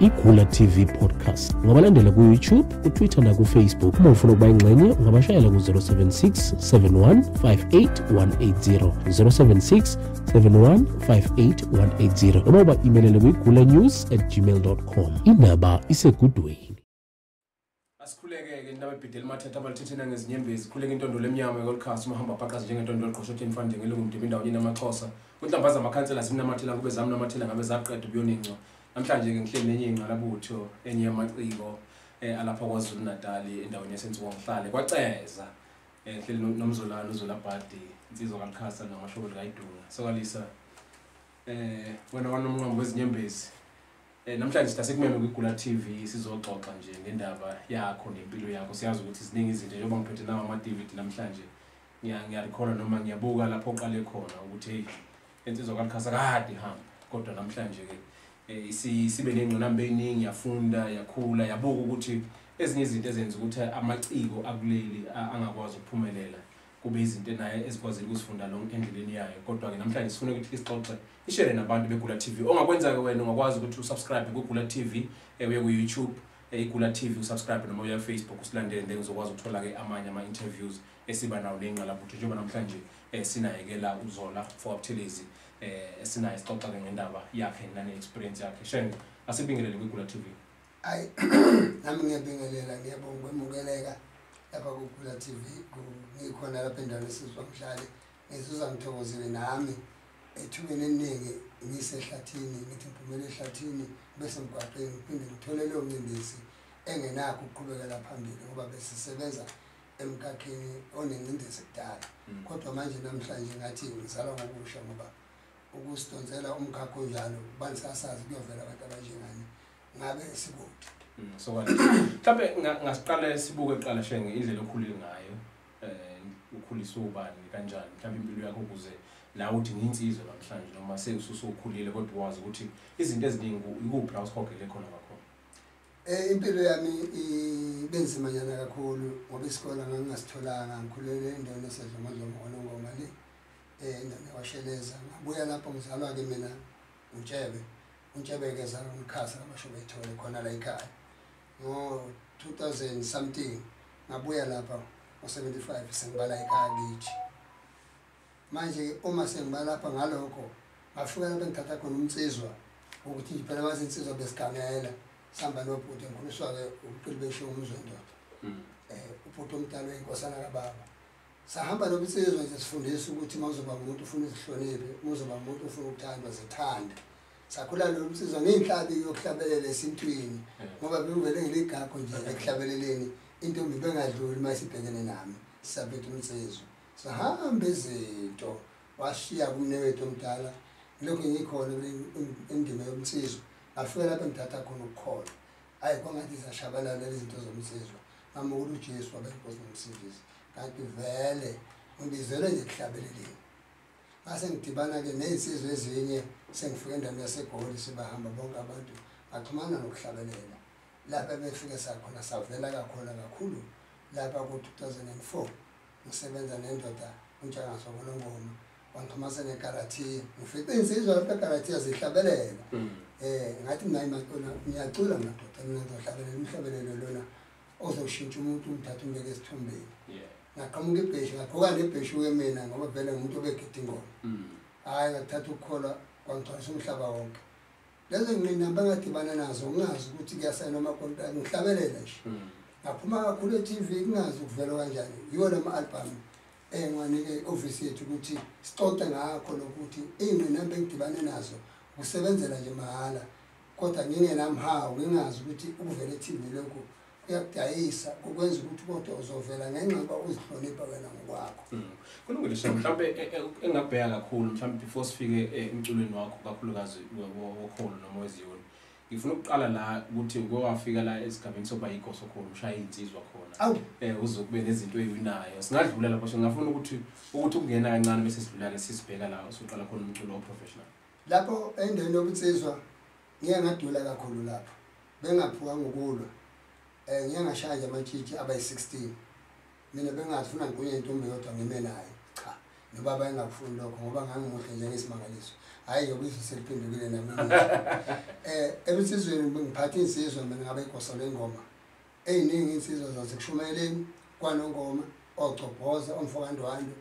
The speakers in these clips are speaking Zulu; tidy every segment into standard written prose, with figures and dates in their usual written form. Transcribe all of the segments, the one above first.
iGula TV podcast. Ungabalandela ku YouTube, ku Twitter na ku Facebook. Uma ufuna ukuba ingxenye ungabashayela ku 076 71 58180 076 71 58180 noma uba emailele ku igulanews@gmail.com. Indaba isegudweni. Asikhuleke indaba ebhidela mathetha abalithethena ngezinyembezi khuleke intondolo emnyama yokholkhasi umahamba phaqazi njengentondolo eqoshotheni funding elungumdebe indawoni namaqhosa kunhlambaza amakhansela simnamathela kube zamnamathela ngabe zaqeda ubuyoninco namhlanje ke ngihleli nenye ingqalabutho enye yamaciko alapha kwaZulu Natal endaweni yasenziwa ngihlale kwaceza ngihleli nomzolana uZolabhadi insizwa kaLkhasa namashobolo kayidunga sokalisa wena wanomnqambo wezinyembezi namhlanje sitasekumeme kwiGula TV sizoxoxa nje ngendaba yakho nempilo yakho siyazi ukuthi ziningi izinto njengoba ngiphethe nawo ama-David namhlanje ngiyarikhola noma ngiyabuka lapho oqale khona ukuthi hey insizwa kaLkhasa kade ihamba kodwa namhlanje ke sibe nengqinamba eningi yafunda yakhula yabuka ukuthi ezinye izinto ezenza ukuthi amaciko akuleli angakwazi ukuphumelela kube izinto naye ezikwazile ukusifunda lo endleleni yayo kodwa ke namhlanje sifuna ukuthi sixoxe ishare nabantu beGula TV ongakwenza ke wena ungakwazi ukuthi usubscribe kuGula TV uye ku YouTube iGula TV usubscribe noma uya Facebook usilandele then uzokwazi ukuthola ke amanye ama interviews esiba nawo lengqalabutho njengoba namhlanje sinaye ke la uZola Buthelezi sinaye sixoxa ngendaba yakhe nane experience yakhe shenge asibingelele kuGula TV ay nami ngiyabingelela ngiyabonga ukwemukeleka lapha kuGula TV ngikhona lapha endaweni esizwa mhlali ngizizwa ngithokozile nami ethubeni eningi ngisehlathini ngithi ngiphumele ehlathini bese ngigwaqeni ngiphinde ngithole leyo mlindisi engenakho ukuqhubekela phambili ngoba besisebenza emkhakheni onengcindezi kudala kodwa manje namhlanje ngathi ngizalwa ngokusha ngoba ukusidonsela umkhakha onjalo banisasazi kuyovela abantu abanjengani ngabe sikude so mhlawumbe ngasiqala sibuke eqala shenge indlela okhulile ngayo ukhulisa ubani kanjani mhlawumbe impilo yakho ukuze la uthi nginsizwe namhlanje noma sewusukhulile kodwa wazi ukuthi izinto eziningi ikuphi la usikhogele khona kakhulu impilo yami ibenzimanyana kakhulu ngoba isikole ngangingasitholanga ngikhulele endaweni esedlomazoma onongoma le nawasheleza ngabuya lapho ngizalwa ke mina untshebe ke zalwa umkhasa abasho bethole khona la ekhaya ngo 2000 something ngabuya lapha ngo75 sengibala ekhaya kithi manje uma sengibala lapha ngalokho ngafika lapha ngithatha khona umtsizwa ukuthi phela wazi insizwa besigangela sihamba nobhuti enkulumiswa ke uqilibesho umzwendoda ubhuti omdala wenkosana kaBaba sahamba nobutsizwa nje sifundisa ukuthi mawuzoba umuntu ufuna izihloniphe mawuzoba umuntu ufuna ukuthandwa zithanda sakhula lo msizwa ngenhlabi yokuhlabelela esintwini ngoba bengivele ngiligakho nje ekuhlabeleleni intombi bengadluli mayisibhekene nami sisabethe umsizwa sahamba izinto washiya kumnewethu omdala lokho ngikhona endime yomsizwa afika lapha ngithatha khona ukukhola hayi kwangathi zashabalala izinto zomsizwa nami uJesu wabenkosi nomsindisi kanti vele ngibizele nje kuhlabeleleni base ngidibana ke nezinsizwe ezinye sengifike endaweni yaseGoli sibahamba bonke abantu baxhumana nokuhlabelela lapha befike sakhona savela kakhulu lapha ku2004 ngisebenza nendoda uNtshangase wonongoma wangixhumasa neGalathia ngifike insizwa lapha eGalathia zihlabelela ngathi mina imakona ngiyacula madoda mina ngizohlabelela umhlabelelo lona ozoshintsha umuntu umthatha umbeke esithombeni ngaqhamuka ibheshi ngaqhoka nebheshi mina ngoba vele ngumuntu obegida ingoma hayi ngathatha ukukholwa kwangigcwalisa umhlaba wonke lezo nginamba ngadibana nazo ngingazi ukuthi kuyasayina amakontrakt ngihlabelela nje ngaphuma kakhulu eTV ngingazi ukuvela kanjani yiwo lama-album engiwanike i-office yethu ukuthi sixoxe ngakho lokuthi iy'ngqinamba engidibane nazo ukusebenzela nje mahala kodwa ngingenamhawu ngingazi ukuthi ukuvela eTV lokhu kuyakudayisa ukwenza ukuthi kodwa uzovela ngenxa yokuba uzihlonipha wena ngokwakho kulungile sha mhlawumbe engabheka kakhulu mhlawumbe before sifike emculweni wakho kakhulukazi wokholo noma wezion ngifuna ukuqala la ukuthi ngowafika la esigabeni sokuba yinkosi khona ushaya insizwa khona uzokube nezinto eziwinayo singadlula lapho ngafuna ukuthi ukungena kancane bese sidlula ke sisibheka la usuqala khona umculo oprofessional lapho endaweni yobutsizwa ngiye ngadula kakhulu lapho bengaphuka ngokulwa ngiye ngashaya nje amatshitshi abayi16 mina bengafuna ngiqonye intombi yodwa ngime naye cha nobaba engakufuni lokho ngoba ngangimuhle njengesimangaliso hayi yobizo seliphendukile nami ebisizweni ngiphatha insizwa mina ngabe igosa lengoma eyiningi insizwa zasekushumayeleni kwanongoma ocobhoza omfokandwando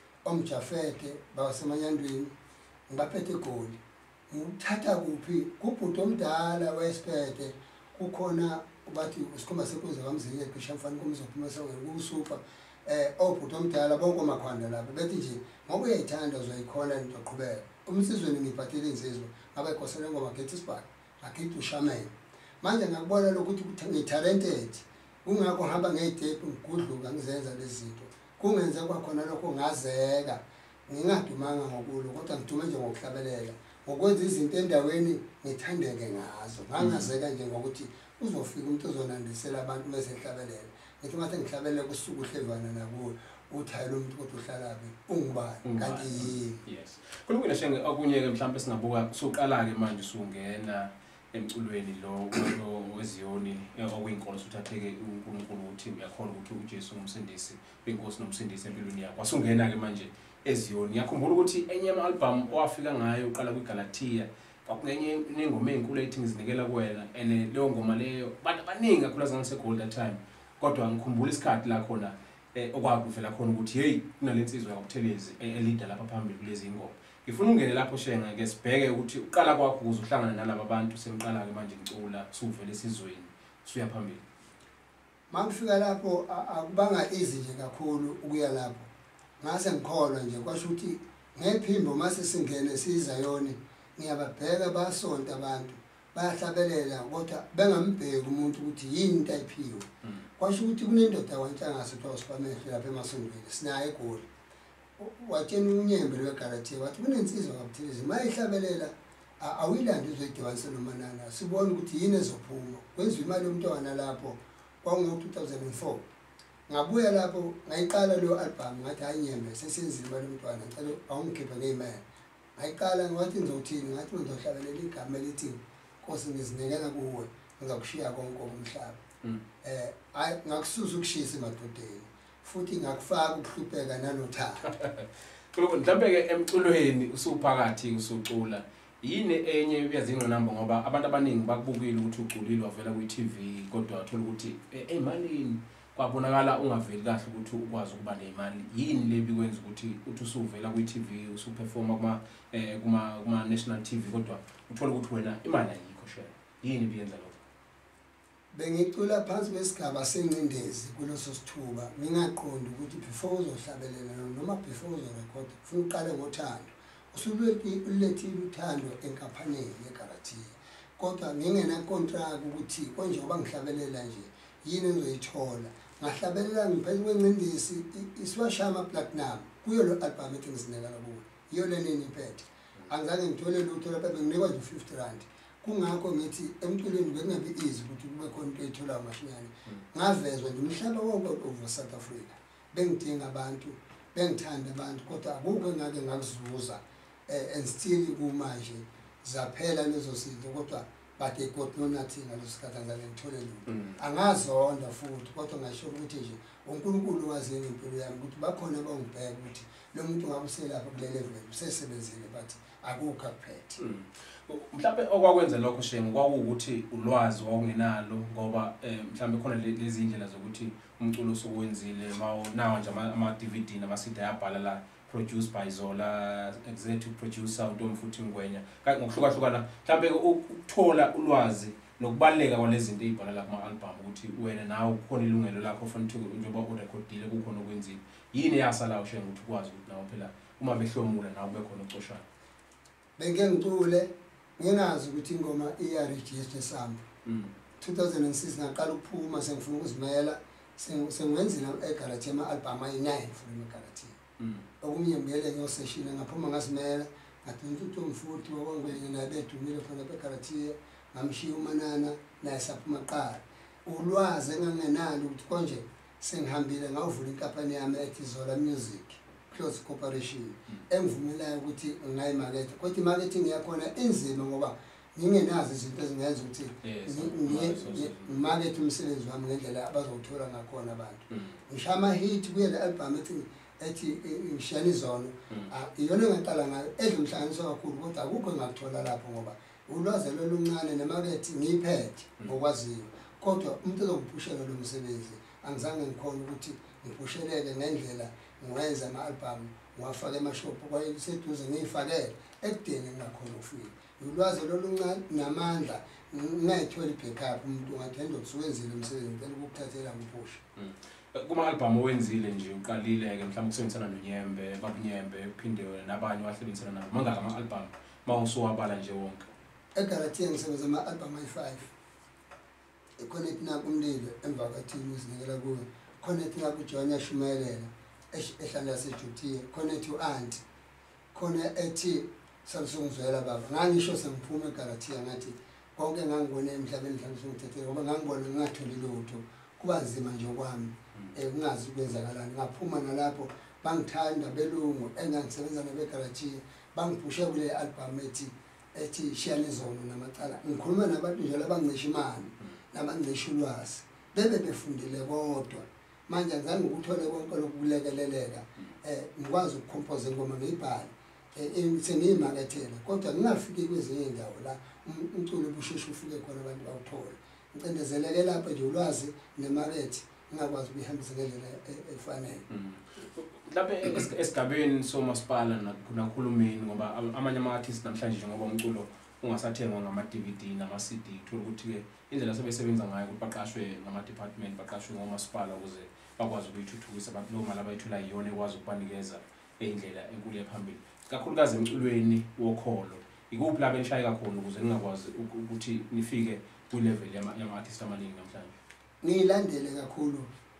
omjafete basemanyandweni ngibaphethe egoli ngithatha kuphi kubhuti omdala wesiphethe kukhona bathi isikhomba sekuze kamzile eqisha mfana kumzophuma sewena kusupa obhuti omdala bonke amakhwanda lapha bethi nje ngoba uyayithanda uzoyikhona into oqhubeka umsizweni ngiphathele insizwa ngabe ikhosele ngoma gethi sibani akhithi ushamene manje ngakubona lokuthi ngitalented kungakho ngihamba ngeyitepu ngigudluka ngizenza lezi zinto kungenze kwakhona lokho ngazeka ngingadumanga ngokulo kodwa ngidume nje ngokuhlabelela ngokwenza izinto endaweni ngithandeke ngazo ngangazeka nje ngokuthi uzofika umuntu ozonandisela abantu bese ehlabelela ngithi mathe ngihlabelele kusuku uhlevana nakuwe uthayela umuntu kodwa uhlalaphi ungubani kanti yini yes kulungile shenge okunye ke mhlawumbe singabuka soqala ke manje usungena emculweni lo wezioni okuyinkolo suthatheke uNkulunkulu uthi uyakhona ukuthi uJesu umsindisi inkosi nomsindisi empilweni yakho wasungena ke manje ezioni ngiyakhumbula ukuthi enye ama-album owafika ngayo uqala kwiGalathia kwakungenye nengoma ezinkulu ethi ngizinikela kuwena and leyo ngoma leyo bantu abaningi kakhulu zangasegold that time kodwa ngikhumbula isikhathi la khona okwakuvela khona ukuthi hey kunalensizwe yaButhelezi elida lapha phambili kulezi ingoma ngifuna ungene lapho shenga ke sibheke ukuthi uqala kwakho ukuze uhlangana nalabo bantu semqala ke manje ngicula suvele esizweni suya phambili mangifika lapho akubanga easy nje kakhulu ukuya lapho ngase ngikholwa nje kwasho ukuthi ngephimbo mase singene sizayoni ngiyababheka basonta abantu bayahlabelela kodwa bengambheki umuntu ukuthi yini into ayiphiwe kwasho ukuthi kunendoda wantshangaso kuthiwa uSipamehlo lapha emasondweni sinaye egoli watshena unyembe lweGalathia wathi kunensizwa kaButhelezi mayihlabelela awuyilandi uzoyidibanisa nomanana sibona ukuthi yini ezophuma kwenziwa imali yomntwana lapho kwango-2004 ngabuya lapho ngayiqala leyo album ngathi hayi nyembe sesenzile imali yomntwana ngicela awungikhiphe ngeyimali ngayiqala ngathi ngizothini ngathi ngizohlabelela igama elithi Nkosi ngizinikela kuwe ngizakushiya konke umhlaba hayi ngakususa ukushisa emadodeni futhi ngakufaka ukuhlupheka nanothando mhlawumbe ke emculweni usuphakathi usucula yini enye uyazingqinamba ngoba abantu abaningi bakubukile ukuthi uculile wavela kwi-TV kodwa wathola ukuthi emalini kwabonakala ungaveli kahle ukuthi ukwazi ukuba nemali yini le bikwenza ukuthi usuvela kwi-TV usuperforma kuma national TV kodwa uthola ukuthi wena imali ayikho shela yini biyenza lokho bengicula phansi kwesigaba sencindezi kuleso sithuba ngingaqondi ukuthi before uzohlabelela noma before uzorecord ufuna uqale ngothando usulethile uthando enkaphaneni yeGalathia kodwa ngingena contract ukuthi konje ngoba ngihlabelela nje yini engizoyithola ngahlabelela ngiphethe kwencindezi isiwashama platinum kuyo lo album ethi ngizinikela kuwe iyo lenini iphethe angizange ngithole lutho lapha benginikwa nje 50 rand kungakho ngithi emculweni bekungabi easy ukuthi kube khona into ethola amashinyane ngavezwa nje umhlaba wonke over South Africa bengidinga abantu bengithanda abantu kodwa akukho engake ngakuzuza and still kumanje zaphela lezo zinto kodwa but I got no nothing ngalosikhathi angizange ngithole lutho angazonda futhi kodwa ngasho ukuthi nje uNkulunkulu wazi ngempilo yami ukuthi bakhona abangibheka ukuthi lo muntu ngabuselapha kule level usesebenzile but akukho kuphethe mhlawumbe okwakwenza lokho shengo kwakuwukuthi ulwazi wawungenalo ngoba mhlawumbe khona lezi indlela zokuthi umculo usukwenzile nawo nje ama-DVD nama-CD ayabhala la produced by Zola, executive producer uNtomfuthi Ngwenya ngokuhlukahlukana mhlawumbe ukuthola ulwazi nokubaleka kwalezi zinto ezibhala la kuma-album ukuthi wena nawe ukhona ilungelo lakho ufuna ukuthi njengoba urekhodile kukhona okwenzile yini yasala ushengo ukuthi ukwazi ukuthi nawe phela uma behlomula nawe bekhona ucoshana benge ngicule nginazi ukuthi ingoma iya-register sami 2006 ngaqala ukuphuma sengifuna ukuzimela sengwenzile eGalathia ama-album ayi-9 from eGalathia okunye ngiyele ngiyoseshini ngaphuma ngazimela ngathi uNtomfuthi wakwangwenya naye bedumile khona eGalathia ngamshiya umanana naye saphuma qala ulwazi engangenalo ukuthi konje sengihambile ngawuvula inkampani yami ethi Zola Music Close Corporation engivumelayo ukuthi ngayimakethe kodwa imarketing yakhona inzima ngoba ngingenazi izinto ezingenza ukuthi ngimakethe umsebenzi wami ngendlela abazowuthola ngakhona abantu ngisho ama-hit kuyele album ethi ethi ngishiyana izono iyona engaqala ngayo edlumhlanganiso kakhulu kodwa akukho engakuthola lapho ngoba ulwazi loluncane nemarket ngiyiphethe ngokwaziyo kodwa umuntu ozongiphushela lo msebenzi angizange ngikhona ukuthi ngipusheleke ngendlela ngiwenza ama-album ngiwafake emashop kwayiseduze ngiyifakele ekudeni ngingakhona ukufika ulwazi loluncane namandla ngingayithola i-backup umuntu ungathenda ukuthi wenzile umsebenzi ngicela ukukuthathela ngiphushe kuma-album owenzile nje uqalile-ke mhlawumbe ukusebenzisana nonyembe babunyembe uphinde nabanye wahlebenzisana nabo mangaka ama-album mawusuwabala nje wonke eGalathia ngisebenza ama-album ayi-5 Connect naku umlilo emva kwathini uzinikela kuwe Connect naku John yashumayelela ehlala yaseJutia Connect u-Aunt khona ethi Samsungizwela baba ngangisho sengiphuma eGalathia ngathi konke ngangibone emhlabeni mhlawumbe sengithethele ngoba ngangibona ngingatholi lutho kuba nzima nje kwami ngingazi ukwenzakalani ngaphuma nalapho bangithanda belungu engangisebenza nabeGalathia bangiphushe kule album ethi shiyana izono namacala ngikhuluma nabantu nje labangisha imali nabangisha ulwazi bebe befundile kodwa manje ngizange ukuthole konke lokulekeleleka ngikwazi ukucompose ingoma ngiyibhale sengiyimakethela kodwa ngingafiki kwezinye indawo la umculo ubusheshe ufike khona abantu bawuthola ngicendezeleke lapha nje ulwazi nemarket ngakwazi ukuyihambisa ngendlela efanele lapha esigabeni somasipala nakhulumeni ngoba amanye ama-artists namhlanje njengoba umculo ungasathengwa ngama-DVD nama-CD uthola ukuthi-ke indlela sebesebenza ngayo ukuthi baqashwe ngama-department baqashwe ngomasipala ukuze bakwazi ukuyithuthukisa abantu leyo mali abayithola yiyona ekwazi ukubanikeza indlela enkulu ephambili kakhulukazi emculweni wokholo ikuphi lapho enishayeka khona ukuze ningakwazi ukuthi nifike kwi-level yama-artist amaningi namhlanje ngiyilandele kakhulu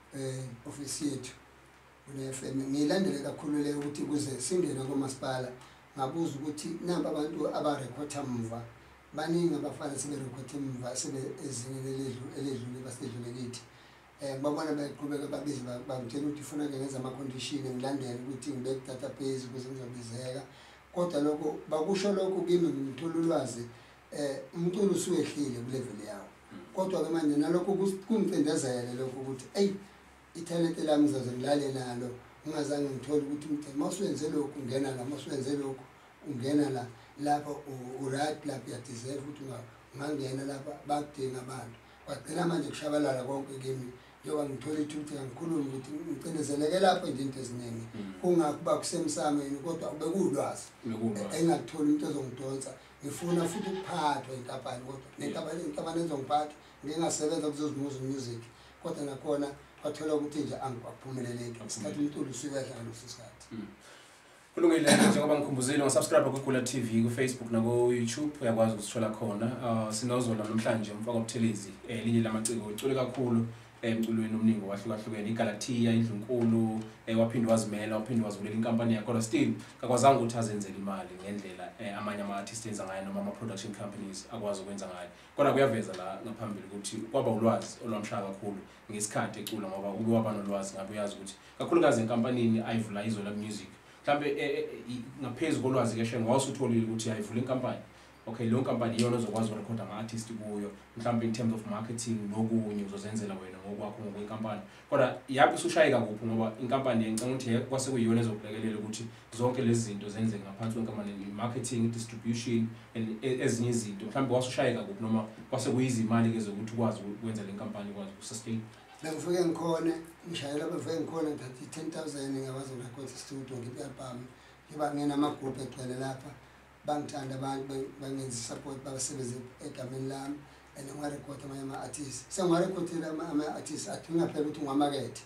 ofisi yethu kune-FM ngiyilandele kakhulu le ukuthi kuze singene komasipala ngabuza ukuthi namba abantu abarekhotha mva baningi abafana seberekhotha mva sebe ezingeni eledlule basedlule kithi babona beqhubeka babize bangitshela ukuthi ufuna ngenza ama-condition ngilandele ukuthi ngibeke database ukuze ngizobizeka kodwa lokho bakusho lokho kimi ngithola ulwazi umculo usuyehlile kulevel yawo kodwa ke manje nalokho kungicindezele lokho ukuthi italent lami ngizaze ngilale nalo ngingazange ngithole ukuthi umthe mawusenze lokho ungena la mawusenze lokho ungena la lapho uright lapho uyadeserve ukuthi ungangena lapha bakudinga abantu kwagcina manje kushabalala konke kimi njengoba ngithola ithuthi ngikhuluma ukuthi ngicindezeleke lapho nje into eziningi kungakuba kusemsameni kodwa bekuwulwazi engakutholi umuntu ozongidonsa ngifuna futhi ukuphathwa inkampani kodwa inkampani ezongiphatha ngingasebenza kuzozimuza music kodwa nakhona wathola ukuthi nje angiphumeleleki isikhathi umculo usuyehla ngaleso sikhathi kulungile njengoba ngikhumbuzile ngasubscribe kuGula TV ku-Facebook naku-YouTube uyakwazi ukusithola khona sinozola namhlanje umfaka Buthelezi linye lamaciko ucule kakhulu emculweni omningi wahlukahlukene iGalathia indlunkulu waphinde wazimela waphinde wazivulela inkampani yakhe kodwa still kakwazanga ukuthi azenzele imali ngendlela amanye ama-artists enza ngayo noma ama-production companies akwazi ukwenza ngayo kodwa kuyaveza la ngaphambili ukuthi kwaba ulwazi olwamshaya kakhulu ngesikhathi ecula ngoba ube wabanolwazi ngabe uyazi ukuthi kakhulukazi enkampanini ayivula Zola Music mhlambe ngaphezulu kolwazi ke shengo wawusutholile ukuthi ayivula inkampani okay leyo nkampani iyona ozokwazi ukurekhoda ama-artist kuyo mhlambe in terms of marketing nokunye uzozenzela wena ngokwakho ngokwenkampani kodwa yapi usushayeka kuphi ngoba inkampani ngicanga ukuthi kwase kuyiyona ezokulekelela ukuthi zonke lezi zinto zenzeke ngaphansi kwenkampani marketing distribution ezinye izinto mhlambe wasushayeka kuphi noma kwase kuyizimali ke zokuthi ukwazi ukwenza le nkampani ukwazi ukusustain bengifike ngikhona ngishayela bengifike ngikhona ngathi 10,000 ngabazo record studio ngibe-album ngiba nginama-group egcwele lapha bangithanda abantu bangenza support basebenze egameni lami and ngiwarekhode amanye ama-artists sengiwarekhodile ama-artists athi ngaphela ukuthi ungamakethe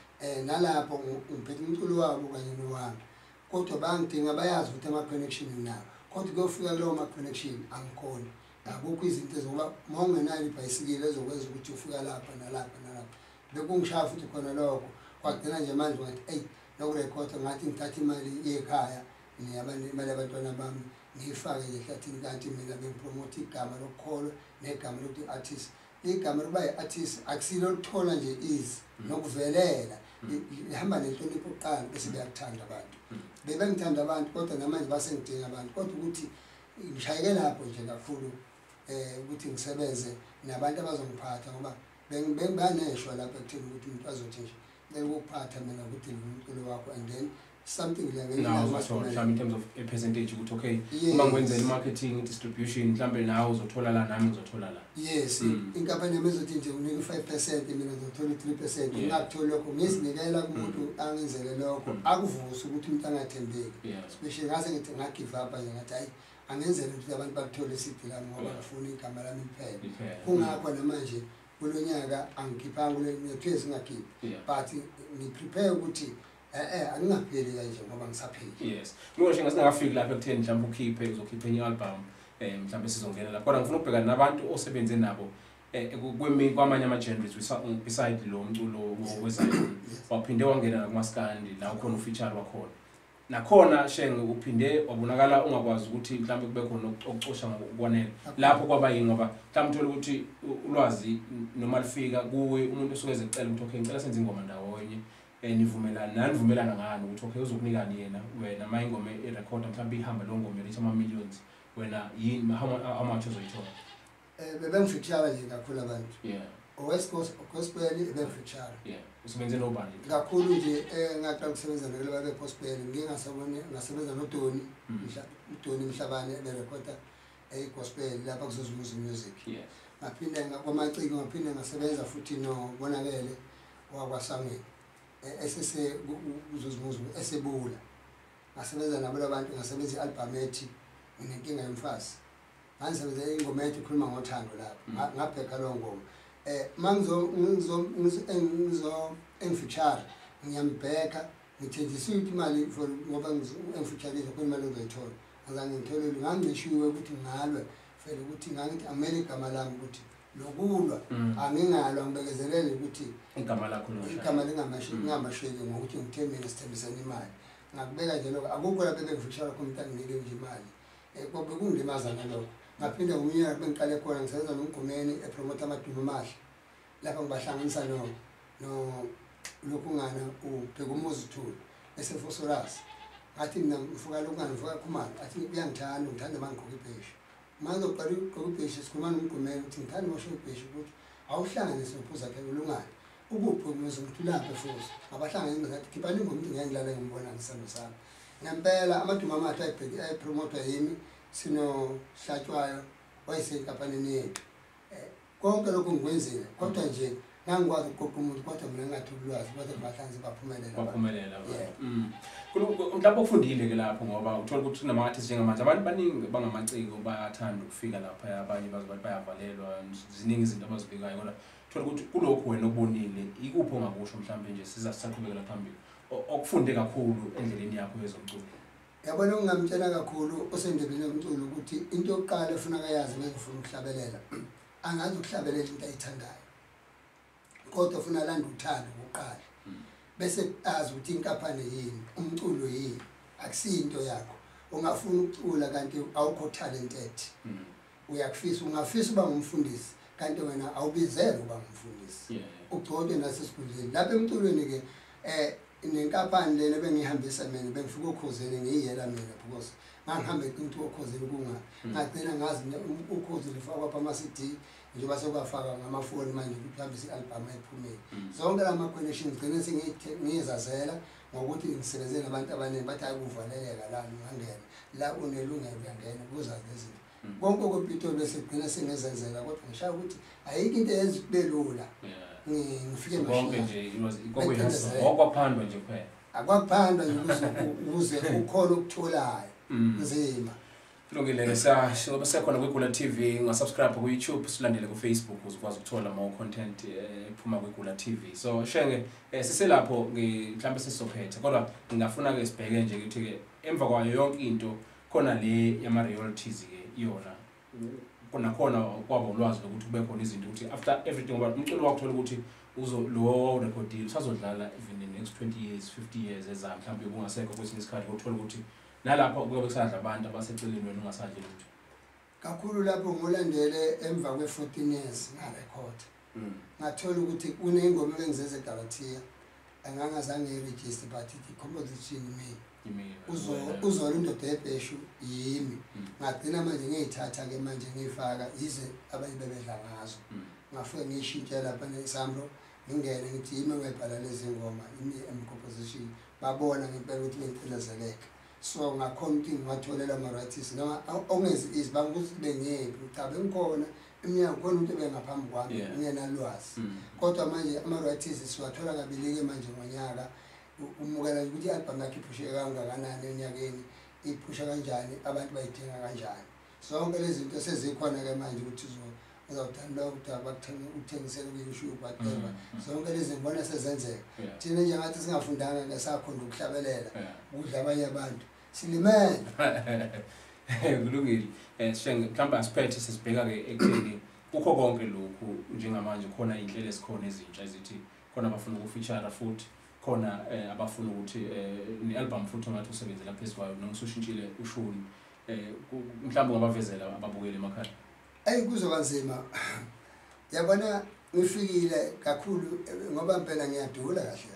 nalapho ngiphethe umculo wabo kanye nowami kodwa bangidinga bayazi ukuthi ama-connection nawo kodwa kuyofika kulowo ma-connection angikhona akukho izinto ezokuba uma ungenayo ibhayisikili ezokwenza ukuthi ufika lapha nalapha nalapha bekungishaya futhi khona lokho kwagcina nje manje ngathi lokurekhoda ngathi ngithatha imali yekhaya imali yabantwana bami ngiyifake nje ehlathini kanti mina bengipromote igama lokukholo negama lokuthi i-artist igama lokuba yi-artist akusilo lithola nje easy nokuvelela lihamba nenhlonipho kuqala bese beyakuthanda abantu bebengithanda abantu kodwa namanje basengidinga abantu kodwa ukuthi ngishayeke lapho nje kakhulu ukuthi ngisebenze nabantu abazongiphatha ngoba bengibaneshwa lapha ekutheni ukuthi umuntu azothi nje ukuphatha mina ukuthi umculo wakho and then something like now in terms of a percentage ukuthi okay uma ngwenza marketing distribution mhlambe nawe uzothola la nami ngizothola la yes inkampani emezothi nje unika 5% mina ngizothola 3% ngingakuthola lokho ngisinikela kumuntu angenzele lokho akuvusa ukuthi umuntu angathembeki especially ngase ngithi ngagive up nje ngathi hayi angenzele ukuthi abantu bakuthole isithi lami ngoba ngifuna igama lami liphele kungakho namanje kulonyaka angikhiphanga kule ngethe singakhiphi but ni prepare ukuthi angingapheli kanje ngoba ngisapheli yes ngisho ngasingafiki lapha ekutheni mhlawumbe ukhiphe uzokhipha enye album mhlawumbe sizongena lapho kodwa ngifuna ukubhekana nabantu osebenze nabo kwamanye ama-genres beside lo mculo wezion waphinde wangena nakumaskandi la ukhona ufeature wakhona nakhona shenge uphinde wabonakala ungakwazi ukuthi mhlawumbe kube khona ukucosha ngokwanele lapho kwaba yini ngoba mhlawumbe uthola ukuthi ulwazi noma lifika kuwe umuntu osuke ezecela ukuthi okay ngicela senze ingoma ndawonye nivumelana ngani ukuthi okay uzokunikani yena wena uma ingoma erecord mhlawumbe ihamba lo ngoma reach ama-millions wena yini how much uzoyithola bebengifeature nje kakhulu abantu West Coast gospel bebengifeature usebenze nobani kakhulu nje ngaqala ukusebenza nalo babe gospel ngasebenza noDoni uDoni Mhlabane berecorda gospel lapha kuZozuza music ngaphinde ngakwamaciko ngaphinde ngasebenza futhi nobonakele wakwaSangweni esese kuZozuza esebula ngasebenza nabo abantu ngasebenza ialbum ethi nginenkinga yomfazi ngisebenza ingoma ethi khuluma ngothando lapha ngabheka lo ngoma mangizo engifeature ngiyambheka ngithenjiswa imali for ngoba engifeature khona imali ngizoyithola azange ngitholele ngangishiwe ukuthi ngalwe vele ukuthi ngangithi America malami ukuthi lokulwa angingalwa ngibekezelele ukuthi igama lakho igama lingamasheke ngokuthi ngithembe sithembisana imali ngakubeka nje lokho akukho lapho bengifeature khona umuntu angike nje imali kodwa kundimaza nalokho ngaphinde ngomnyaka bengiqale khona ngisebenza nomgomeni epromote amadumo amahle lapha ngibahlanganisa lokungana ubheka umuzi uthula esefosoras ngathi mina ngifuka lokungana ngifuka khumalo athi uyangithanda ngithanda mangigqoka ibheshi manje uqala ukugqoka ibheshi sikhuluma nomgomeni ukuthi ngithanda masho ibheshi ukuthi awuhlanganise nophuza ke ulungane ukuphi umuzi ngithulaphe futhi abahlangane ngathi khipani ngomuntu ngiyangilala ngibona ngisando sami ngempela amadumo amahle ayipromote yimi sino hlatshwayo wayesenkampanini yethu konke lokho ngikwenzile kodwa nje ngangikwazi ukuqoqa umuntu kodwa mina ngingatholi ulwazi kodwa ngibahlanze baphumelela mhlawumbe ufundile ke lapho ngoba uthola ukuthi nama-artists njengamanje abantu baningi bangamaciko bayathanda ukufika lapha abanye bazobathi bayavalelwa ziningi izinto abazibekayo kodwa uthola ukuthi kulokhu wena okubonile ikuphi ongakusho mhlawumbe nje sisaqhubekela phambili okufunde kakhulu endleleni yakho yezomculo yabona ungamtshela kakhulu osendebeni yomculo ukuthi into yokuqala efuna kayazi ngifuna ukuhlabelela angazi ukuhlabelela into ayithandayo kodwa ufuna landa uthando uqala bese azi ukuthi inkampani yini umculo yini akusinto yakho ungafuna ukucula kanti awukho talented uyakufisa ungafisa uba ngumfundisi kanti wena awubizele uba ngumfundisi ugcode nasesikhundleni lapha emculweni ke nenkampani lena bengihambisa mina bengifika ukhozeni ngiyela mina because ngangihamba into okhozeni kunga ngagcina ngazi ukhozi lifakwa pha ama-CD njengoba sokwafaka ngamafoni manje ukuthi uhambise i-album ephumile zonke lama connections gcine sengiyizazela ngokuthi ngisebenzele nabantu abaningi bathi akuvaleleka la ngangena la unelungelo uyangena kuzazi lezinto konke okupitoli bese gcina sengizenzela kodwa ngishaya ukuthi ayikho into ezibelula ngifike konke nje okwaphandwa nje kuphela akwaphandwa nje ukuze ukhona ukutholayo nzima kulungile ngoba sekhona kwiGula TV ungasubscribe ku YouTube silandele ku Facebook uzokwazi ukuthola more content ephuma kwiGula TV so shenge siselapho mhlawumbe sisophetha kodwa ngingafuna ke sibheke nje ukuthi ke emva kwayo yonke into khona le yama royalties ke iyona khona kwaba ulwazi lokuthi kube khona izinto ukuthi after everything about umculo wakho uthola ukuthi lo record deal usazodlala even in the next 20 years 50 years ezayo mhlawumbe kungasekho kwesinye isikhathi uthola ukuthi nalapha kube kusadla abantu abaseceleni wena ungasadli lutho kakhulu lapho ngolandele emva kwe14 years na record ngathola ukuthi kunengoma ebengizeze Galathia angangazange iregister but it composition me uzola indoda yebheshu yimi ngagcina manje ngiyithatha ke manje ngifaka yize abayibebedla ngazo ngafike ngishintshela lapha neSamro ngingene ngithi yimi ngibhala lezi ngoma composition babona ngempela ukuthi ngicelezeleke so ngakhona ukuthi ngiwatholela ama-rights noma ongezi is bangukuthi bengephi uchabe ngikhona iminyaka khona umuntu ebengaphambi kwami ngingenalwazi kodwa manje ama-rights siwathola kabili-ke manje ngonyaka umukela ukuthi i-album yakhe iphusheke kangakanani enyakeni iphusha kanjani abantu bayidinga kanjani zonke lezi zinto sezikhona-ke manje ukuthi uzawudownloada ukuthengisela kwi-YouTube whatever zonke lezi ngibona sezenzeka thina njengathi singafundanga ngesakhonda ukuhlabelela kudla abanye abantu silimele kulungile mhlawumbe asiphethe sesibheka-ke ekutheni kukho konke lokhu njengamanje khona iy'nhlelo ezikhona ezintsha ezithi khona abafuna ukufeature futhi khona abafuna ukuthi ne-album futhi ongathi usebenzela phezu kwayo noma usushintshile ushuni mhlawumbe ungabavezela ababukeli emakhaya. Kuzoba nzima yabona ngifikile kakhulu ngoba phela ngiyadula kahle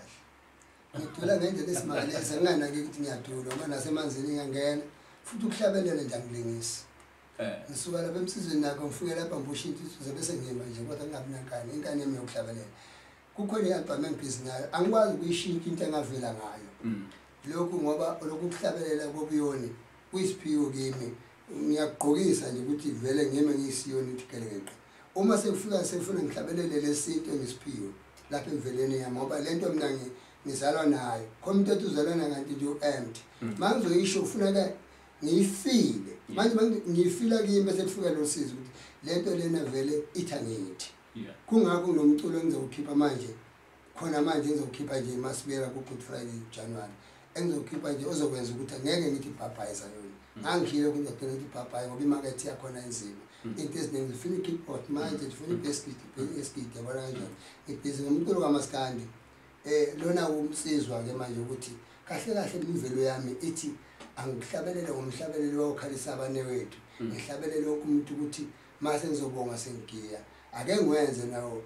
ngidula ngendlela esimangele senginganaki ukuthi ngiyadula ngoba nasemanzini ngiyangena futhi ukuhlabelela nje angilingisi ngisuka lapha emsizweni nakho ngifike lapha ngibushintsha isizwe bese ngiyima nje kodwa ngingabi nankani inkani yami yokuhlabelela kukhona i-album engibhizi ngayo angikwazi ukuyishintsha into engavela ngayo lokhu ngoba lokhu ukuhlabelela kobuyoni kuyisiphiwo kimi ngiyagqokisa nje ukuthi vele ngime ngiyisiyoni ukuthi gelegeqe uma sekufika sefuna ngihlabelele lesinto ngesiphiwo lapha emveleni yami ngoba lento mina ngizalwa nayo khona umuntu ethi uzalwana kanti nje u-empty manje ngizoyisho ufuneka ngiyifile manje ngiyifila kimi bese kufika lo sizo ukuthi lento lena vele ithangithi kungakho kunomculo engizowukhipha manje khona manje ngizokhipha nje masibera ku-Good Friday January engizokhipha nje ozokwenza ukuthi angeke ngithi ibhabhayiza yona ngangihile ukungagcina ukuthi ibhabhayi ngoba imakethe yakhona enzima into eziningi zifuna i-keyboard manje zifuna i-bass yabona kanjani ngibhizi ngomculo kamaskandi lona umsizwa-ke manje ukuthi kahle kahle imvelo yami ithi angihlabelele ngomhlabeleli wawukhalisa abanewethu ngihlabelele wonke umuntu ukuthi mase ngizobonga sengigiya ake ngiwenze nawo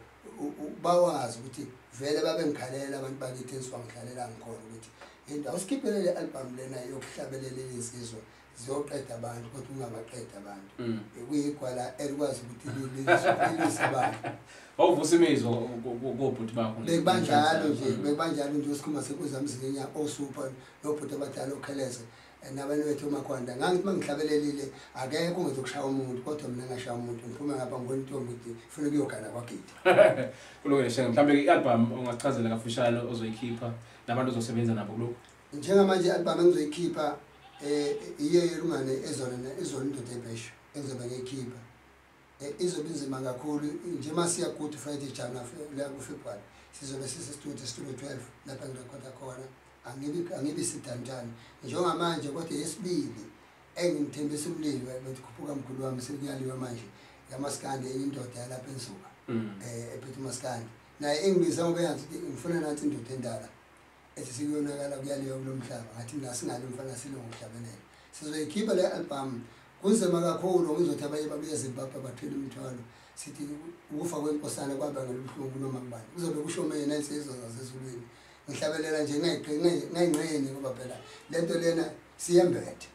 bawazi ukuthi vele babe ngikhalela abantu bakithi ensiwangihlalela ngikhona ukuthi into awusikhiphele le album lena yokuhlabelela insizwa ziyoqeda abantu kodwa ungabaqeda abantu kuyigwala elikwazi ukuthi lilise abantu wawuvusa imizwa kobhuti bakho bekubanjalo nje sikhuma sekuzamzingenya osupha nobhuti abadala okheleze nabanye bethu umakhwanda ngangithi mangihlabelelile akekho ngizokushaya umuntu kodwa mina ngashaya umuntu ngiphume ngapha ngibona intombi ukuthi ufuna ukuyogana kwagidi kulungile shenge mhlawumbe i-album ongachazela kafushane ozoyikhipha nabantu ozosebenza nabo kulokho njengamanje i-album engizoyikhipha iye yelungane ezona indoda ebhesha engizobe ngiyikhipha izobe inzima kakhulu nje masiya Good Friday January la kuFebruary sizobe sise-studio 12 lapha ngirekhoda khona angibi sidantane njengamanje kodwa yesibili engithembisa umlilo bethi khuphuka mkhulu wami sekuyaliwa manje yamaskandi enye indoda yalapha ensuka ephethe umaskandi naye engibiza ngoba yathi ngifuna nathi indoda endala ethi sikuyonakala kuyaliwa kulo mhlaba ngathi mina singali mfana silo ngokuhlabelela sizoyikhipha le album kunzima kakhulu ngizothi abaye babuye eZimbabwe bathwele imithwalo sithi ukufa kwenkosana kwaba ngeluhlungu noma ngubani uzobe kusho mina insizwa zasezulwini ngihlabelela nje ngayingqeni ngoba phela lento lena siyembethe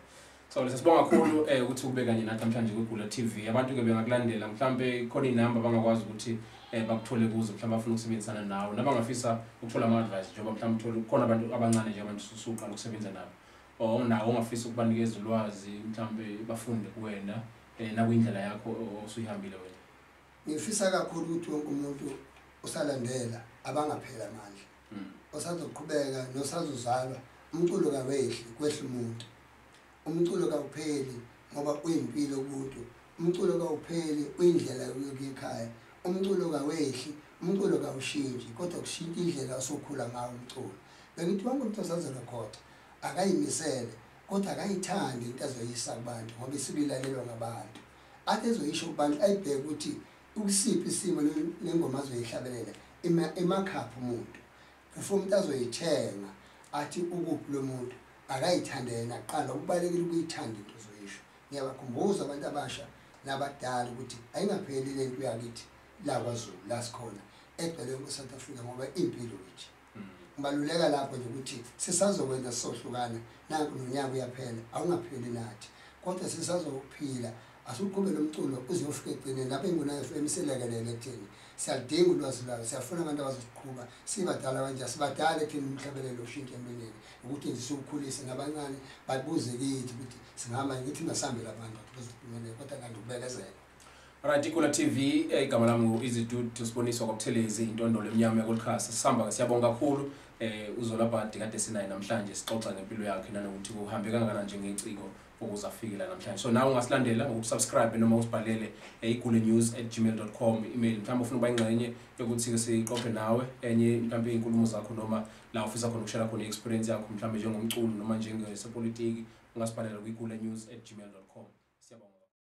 so lesibonga kakhulu ukuthi ube kanye nathi namhlanje kuGula TV abantu ke bengakulandela mhlambe khona inamba bangakwazi ukuthi bakuthole kuzo mhlawumbe afuna ukusebenzisana nawe nabangafisa ukuthola ama-advice njengoba mhlawumbe uthole khona abantu abancane nje abantu susuqala ukusebenza nabo nawo ongafisa ukubanikeza ulwazi mhlawumbe bafunde kuwena nakwindlela yakho osuyihambile wena ngifisa kakhulu ukuthi wonke umuntu usalandela abangaphela manje osazoqhubeka nosazozalwa umculo kawehli kwehla umuntu umculo kawupheli ngoba uyimpilo kumuntu umculo kawupheli uyindlela yokuyikhaya umculo kawehli umculo kawushintshi kodwa kushintsha indlela osokhula ngayo umculo bengithi wonke umuntu osazola khona akayimisele kodwa akayithandi into azoyisa kubantu ngoba isibilalelwa ngabantu athi ezoyisho kubantu ayibheke ukuthi ukusiphi isimo lengoma azoyihlabelela emakhapha umuntu ufuna umuntu azoyithenga athi ukuphi lo muntu akayithande yena aqala ukubalekile ukuyithanda into ozoyisho ngiyabakhumbuza abantu abasha nabadala ukuthi ayingapheli lento yakithi la kwaZulu la sikhona egcwele eSouth Africa ngoba impilo kithi ngibaluleka lapho nje ukuthi sisazokwenza sohlukana nanku nonyaka uyaphela awungapheli nathi kodwa sisazophila asuqhubele umculo uze ufike egcineni lapha enguna FM selekelele ekutheni siyadinga ulwazi lwayo siyafuna abantu abazoqhubha sibadala kanje sibadala ekutheni umhlabelelo ushintshe empilweni ukuthi nje siwukhulise nabancane babuze kithi ukuthi singahamba ngithi masihambele abantu bazophumelela kodwa kanti ukubekezela. Alright, Ikula TV igama lami izidudu siboniswa kwaButhelezi intondolo emnyama yakolkhasa sihamba siyabonga kakhulu uZolabhadi kade sinaye namhlanje sixoxa ngempilo yakhe nanokuthi kuhambe kangakanani nje ngeciko ukuze afike la namhlanje. So nawe ungasilandela ngokusubscribe noma usibhalele ikulenews@gmail.com email mhlawumbe ufuna ukuba ingxenye yokuthi siqophe nawe enye mhlawumbe inkulumo zakho noma la ufisa khona ukushare khona experience yakho mhlawumbe njengomculo noma njengesepolitiki ungasibhalela ku ikulenews@gmail.com.